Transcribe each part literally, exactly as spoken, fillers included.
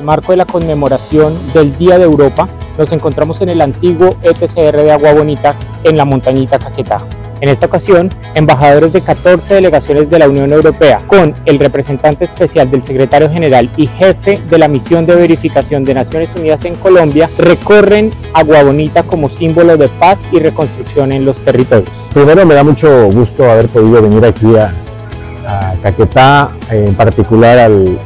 marco de la conmemoración del Día de Europa, nos encontramos en el antiguo E T C R de Agua Bonita en la montañita Caquetá. En esta ocasión, embajadores de catorce delegaciones de la Unión Europea, con el representante especial del secretario general y jefe de la misión de verificación de Naciones Unidas en Colombia, recorren Agua Bonita como símbolo de paz y reconstrucción en los territorios. Primero, me da mucho gusto haber podido venir aquí a, a Caquetá, en particular al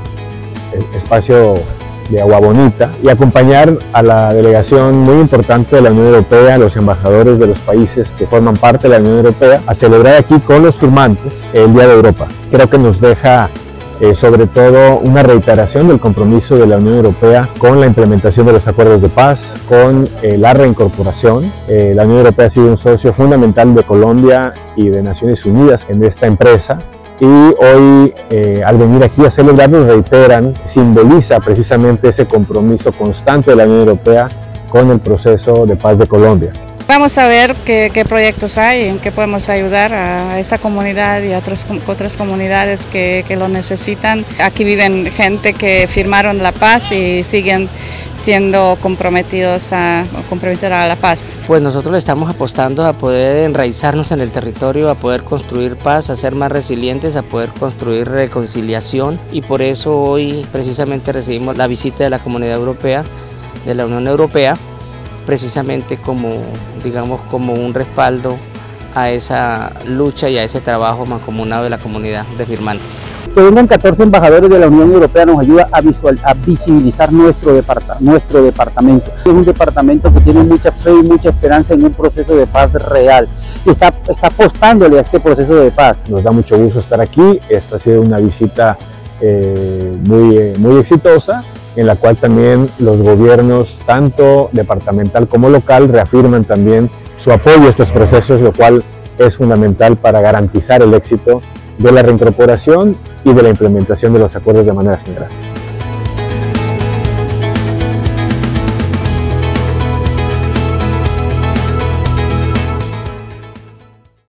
espacio de Agua Bonita, y acompañar a la delegación muy importante de la Unión Europea, los embajadores de los países que forman parte de la Unión Europea, a celebrar aquí con los firmantes el Día de Europa. Creo que nos deja eh, sobre todo una reiteración del compromiso de la Unión Europea con la implementación de los acuerdos de paz, con eh, la reincorporación. Eh, la Unión Europea ha sido un socio fundamental de Colombia y de Naciones Unidas en esta empresa. Y hoy, eh, al venir aquí a celebrar, nos reiteran, simboliza precisamente ese compromiso constante de la Unión Europea con el proceso de paz de Colombia. Vamos a ver qué, qué proyectos hay, en qué podemos ayudar a esa comunidad y a otras, otras comunidades que, que lo necesitan. Aquí viven gente que firmaron la paz y siguen siendo comprometidos a, comprometidos a la paz. Pues nosotros le estamos apostando a poder enraizarnos en el territorio, a poder construir paz, a ser más resilientes, a poder construir reconciliación, y por eso hoy precisamente recibimos la visita de la Comunidad Europea, de la Unión Europea, precisamente como, digamos, como un respaldo a esa lucha y a ese trabajo mancomunado de la comunidad de firmantes. Que vengan catorce embajadores de la Unión Europea nos ayuda a, visual, a visibilizar nuestro, departa, nuestro departamento. Es un departamento que tiene mucha fe y mucha esperanza en un proceso de paz real. Y está, está apostándole a este proceso de paz. Nos da mucho gusto estar aquí. Esta ha sido una visita eh, muy, muy exitosa, en la cual también los gobiernos, tanto departamental como local, reafirman también su apoyo a estos procesos, lo cual es fundamental para garantizar el éxito de la reincorporación y de la implementación de los acuerdos de manera general.